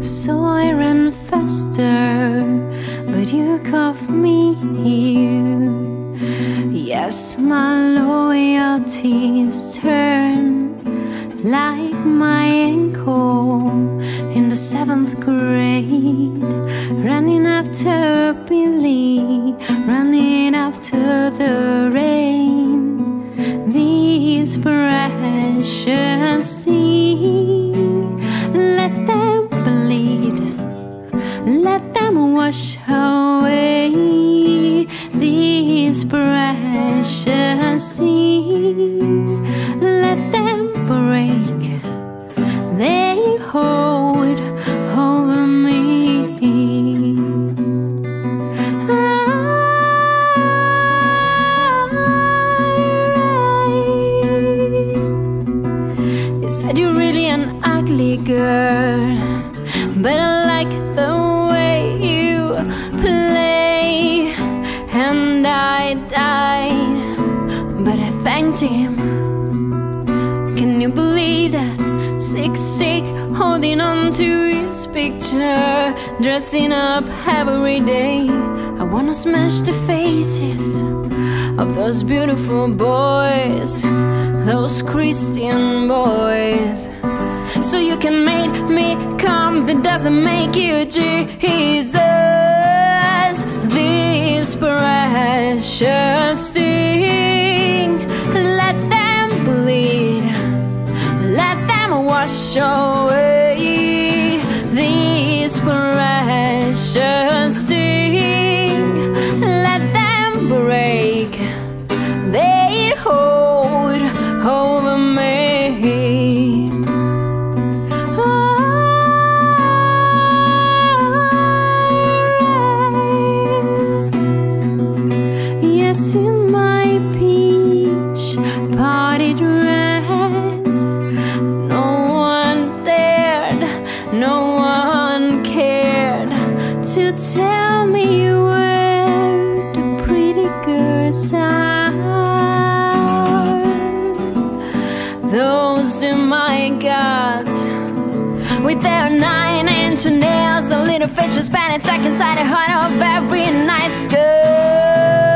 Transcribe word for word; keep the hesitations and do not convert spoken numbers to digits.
so I ran faster, but you caught me here. Yes, my loyalty is turned like my ankle in the seventh grade, running after Billy, running after the rain. These precious things, let them bleed, let them wash away. These precious things, let them break their hold over me. You said you're really an ugly girl, but I like the way you play. And I died, but I thanked him. Can you believe that? Sick, sick, holding on to his picture, dressing up every day. I wanna smash the faces of those beautiful boys, those Christian boys. So you can make me come, that doesn't make you Jesus. This precious thing, let them bleed, let them wash away. This precious thing, let them break their hold over me. Yes, in my peach party dress, no one dared, no one cared to tell me where the pretty girls are. Those to my God, with their nine-inch nails and little fishes painted stuck inside the heart of every nice girl.